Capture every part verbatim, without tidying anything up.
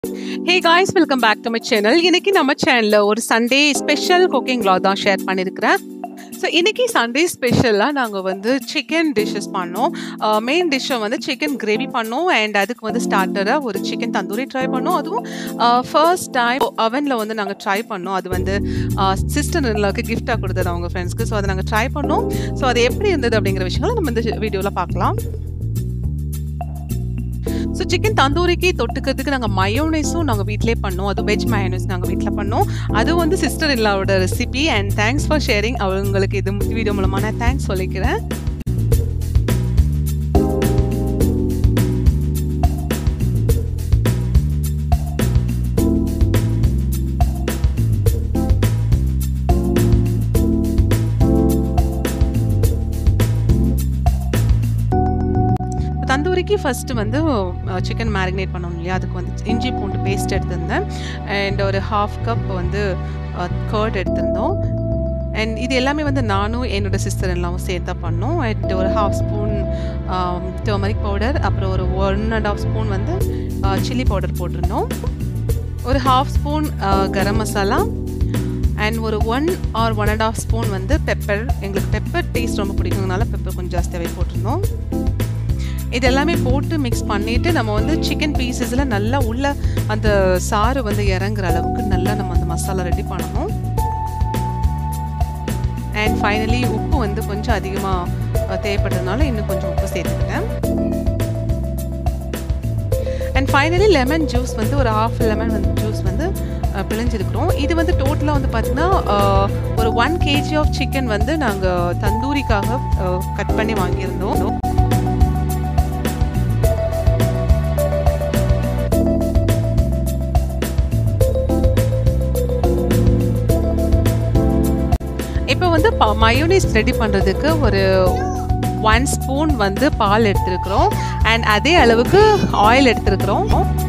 Hey guys, welcome back to my channel. இன்னைக்கு நம்ம சேனல்ல ஒரு சண்டே ஸ்பெஷல் குக்கிங் vlog தான் ஷேர் பண்ணியிருக்கிறேன். ஸோ இன்னைக்கு சண்டே ஸ்பெஷலாக நாங்கள் வந்து சிக்கன் டிஷ்ஷஸ் பண்ணோம். மெயின் டிஷ்ஷை வந்து சிக்கன் கிரேவி பண்ணோம் அண்ட் அதுக்கு வந்து ஸ்டார்டராக ஒரு சிக்கன் தந்தூரி ட்ரை பண்ணோம். அதுவும் ஃபர்ஸ்ட் டைம் அவனில் வந்து நாங்கள் ட்ரை பண்ணோம். அது வந்து சிஸ்டர் இன்லாவுக்கு கிஃப்டாக கொடுத்தது அவங்க ஃப்ரெண்ட்ஸ்க்கு. ஸோ அதை நாங்கள் ட்ரை பண்ணோம். ஸோ அது எப்படி இருந்தது அப்படிங்கிற விஷயங்களை நம்ம இந்த வீடியோவில் பார்க்கலாம். ஸோ சிக்கன் தந்தூரிக்கு தொட்டுக்கிறதுக்கு நாங்கள் மயோனைஸும் நாங்கள் வீட்டிலே பண்ணோம். அது வெஜ் மயோனைஸ் நாங்கள் வீட்டில் பண்ணோம். அது வந்து சிஸ்டர் இல்லாவோட recipe and thanks for sharing. அவங்களுக்கு இது வீடியோ மூலமாக நான் தேங்க்ஸ் சொல்லிக்கிறேன். தந்தூரிக்கு ஃபஸ்ட்டு வந்து சிக்கன் மேரினேட் பண்ணணும் இல்லையா, அதுக்கு வந்து இஞ்சி பூண்டு பேஸ்ட் எடுத்திருந்தேன் அண்ட் ஒரு ஹாஃப் கப் வந்து கர்ட் எடுத்திருந்தோம். அண்ட் இது எல்லாமே வந்து நானும் என்னோட சிஸ்டர் எல்லாம் சேர்த்தா பண்ணோம். அண்ட் ஒரு ஹாஃப் ஸ்பூன் டர்மரிக் பவுடர், அப்புறம் ஒரு ஒன் அண்ட் ஆஃப் ஸ்பூன் வந்து சில்லி பவுடர் போட்டிருந்தோம். ஒரு half spoon garam masala and ஒரு one or one and half spoon வந்து பெப்பர். எங்களுக்கு பெப்பர் டேஸ்ட் ரொம்ப பிடிக்குங்கனால பெப்பர் கொஞ்சம் ஜாஸ்தியாகவே போட்டிருந்தோம். இது எல்லாமே போட்டு மிக்ஸ் பண்ணிவிட்டு நம்ம வந்து சிக்கன் பீசஸில் நல்லா உள்ள அந்த சாறு வந்து இறங்குற அளவுக்கு நல்லா நம்ம அந்த மசாலா ரெடி பண்ணணும். அண்ட் ஃபைனலி உப்பு வந்து கொஞ்சம் அதிகமாக தேவைப்பட்டதுனால இன்னும் கொஞ்சம் உப்பு சேர்த்துக்கிட்டேன். அண்ட் ஃபைனலி லெமன் ஜூஸ் வந்து ஒரு ஹாஃப் லெமன் வந்து ஜூஸ் வந்து பிழிஞ்சிருக்கிறோம். இது வந்து டோட்டலாக வந்து பார்த்திங்கன்னா ஒரு ஒன் கேஜி ஆஃப் சிக்கன் வந்து நாங்கள் தந்தூரிக்காக கட் பண்ணி வாங்கியிருந்தோம். இப்போ வந்து மயோனைஸ் ரெடி பண்ணுறதுக்கு ஒரு ஒன் ஸ்பூன் வந்து பால் எடுத்துருக்குறோம் அண்ட் அதே அளவுக்கு ஆயில் எடுத்துருக்குறோம்.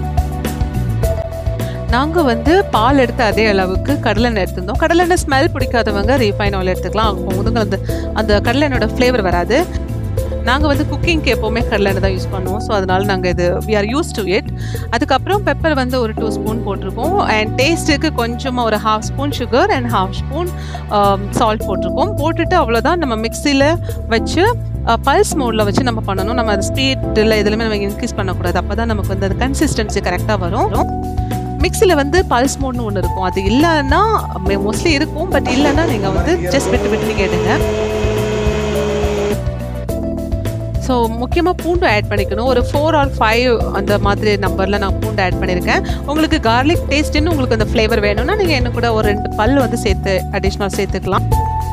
நாங்கள் வந்து பால் எடுத்து அதே அளவுக்கு கடலெண்ணெய் எடுத்திருந்தோம். கடலெண்ணெய் ஸ்மெல் பிடிக்காதவங்க ரீஃபைன் ஆயில் எடுத்துக்கலாம். அவங்க அந்த அந்த கடலெண்ணோட ஃப்ளேவர் வராது. நாங்கள் வந்து குக்கிங்க்கு எப்போவுமே கடலெண்ணெய் தான் யூஸ் பண்ணுவோம். ஸோ அதனால் நாங்கள் இது we are use to it. அதுக்கப்புறம் பெப்பர் வந்து ஒரு டூ ஸ்பூன் போட்டிருக்கோம் அண்ட் டேஸ்ட்டுக்கு கொஞ்சமாக ஒரு half spoon sugar and half spoon salt போட்டிருக்கோம். போட்டுட்டு அவ்வளோதான். நம்ம மிக்சியில் வச்சு பல்ஸ் மோடில் வச்சு நம்ம பண்ணணும். நம்ம அது ஸ்பீடில் இதுலையுமே நம்ம இன்க்ரீஸ் பண்ணக்கூடாது. அப்போ தான் நமக்கு வந்து அது கன்சிஸ்டன்சி கரெக்டாக வரும். மிக்சியில் வந்து பல்ஸ் மோட்னு ஒன்று இருக்கும். அது இல்லைன்னா மோஸ்ட்லி இருக்கும், பட் இல்லைன்னா நீங்கள் வந்து ஜஸ்ட் விட்டு விட்டு கேடுங்க. ஸோ முக்கியமாக பூண்டு ஆட் பண்ணிக்கணும். ஒரு ஃபோர் ஆர் ஃபைவ் அந்த மாதிரி நம்பரில் நான் பூண்டு ஆட் பண்ணியிருக்கேன். உங்களுக்கு கார்லிக் டேஸ்ட்டுன்னு உங்களுக்கு அந்த ஃப்ளேவர் வேணும்னா நீங்கள் என்ன கூட ஒரு ரெண்டு பல் வந்து சேர்த்து அடிஷ்னல் சேர்த்துக்கலாம்.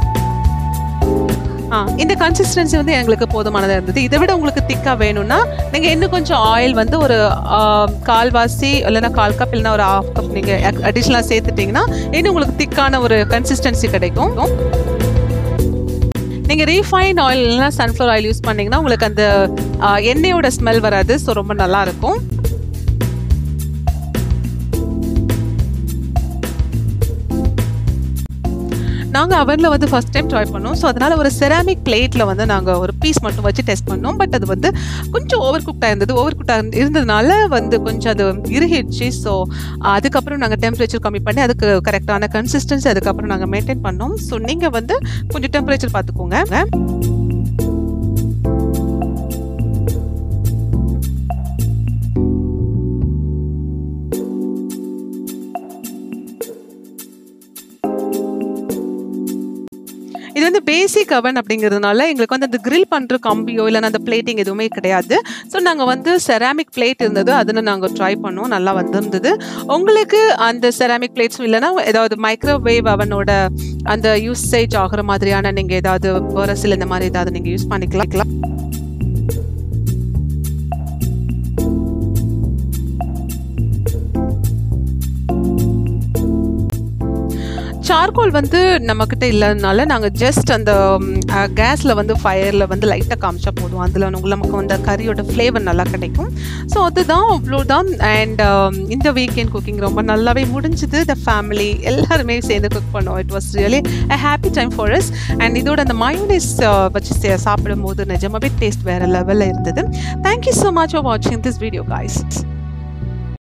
ஆ இந்த கன்சிஸ்டன்சி வந்து எங்களுக்கு போதுமானதாக இருந்தது. இதை விட உங்களுக்கு திக்காக வேணும்னா நீங்கள் இன்னும் கொஞ்சம் ஆயில் வந்து ஒரு கால்வாசி இல்லைன்னா கால் கப் இல்லைன்னா ஒரு ஹாஃப் கப் நீங்கள் அடிஷ்னலாக சேர்த்துட்டிங்கன்னா இன்னும் உங்களுக்கு திக்கான ஒரு கன்சிஸ்டன்சி கிடைக்கும். நீங்கள் ரீஃபைன் ஆயில் இல்லைனா சன்ஃப்ளவர் ஆயில் யூஸ் பண்ணிங்கன்னா உங்களுக்கு அந்த எண்ணெயோட ஸ்மெல் வராது. ஸோ ரொம்ப நல்லாயிருக்கும். நாங்கள் அவனில் வந்து ஃபஸ்ட் டைம் ட்ரை பண்ணோம். ஸோ அதனால் ஒரு செராமிக் பிளேட்டில் வந்து நாங்கள் ஒரு பீஸ் மட்டும் வச்சு டெஸ்ட் பண்ணோம். பட் அது வந்து கொஞ்சம் ஓவர் குக்டாக இருந்தது. ஓவர் குக்டாக இருந்ததுனால வந்து கொஞ்சம் அது இறுகிடுச்சு. ஸோ அதுக்கப்புறம் நாங்கள் டெம்பரேச்சர் கம்மி பண்ணி அதுக்கு கரெக்டான கன்சிஸ்டன்சி அதுக்கப்புறம் நாங்கள் மெயின்டைன் பண்ணோம். ஸோ நீங்கள் வந்து கொஞ்சம் டெம்பரேச்சர் பார்த்துக்கோங்க. இது வந்து பேசிக் அவன் அப்படிங்கிறதுனால எங்களுக்கு வந்து அந்த கிரில் பண்ணுற கம்பியோ இல்லைன்னா அந்த பிளேட்டிங் எதுவுமே கிடையாது. ஸோ நாங்கள் வந்து செராமிக் பிளேட் இருந்தது, அதில் நாங்கள் ட்ரை பண்ணோம். நல்லா வந்திருந்தது. உங்களுக்கு அந்த செராமிக் பிளேட்ஸும் இல்லைன்னா ஏதாவது மைக்ரோவேவ் அவனோட அந்த யூசேஜ் ஆகிற மாதிரியான நீங்கள் ஏதாவது பரசில் இந்த மாதிரி ஏதாவது நீங்கள் யூஸ் பண்ணிக்கலாம். சார்கோல் வந்து நம்மக்கிட்ட இல்லாதனால நாங்கள் ஜஸ்ட் அந்த கேஸில் வந்து ஃபயரில் வந்து லைட்டாக காமிச்சா போதும். அதில் நமக்கு வந்து கறியோட ஃப்ளேவர் நல்லா கிடைக்கும். ஸோ அதுதான் அவ்வளோதான். அண்ட் இந்த வீக்கெண்ட் குக்கிங் ரொம்ப நல்லாவே முடிஞ்சுது. த ஃபேமிலி எல்லாருமே சேர்ந்து குக் பண்ணோம். It was really a happy time for us. And இதோட அந்த மயோனைஸ் வச்சு சாப்பிடும் போது நிஜமாவே டேஸ்ட் வேறு லெவலில் இருந்தது. தேங்க்யூ ஸோ மச் ஃபார் வாட்சிங் திஸ் வீடியோ கைஸ்.